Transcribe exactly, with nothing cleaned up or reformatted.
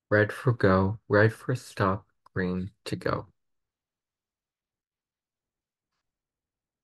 Red for go, red for stop, green to go.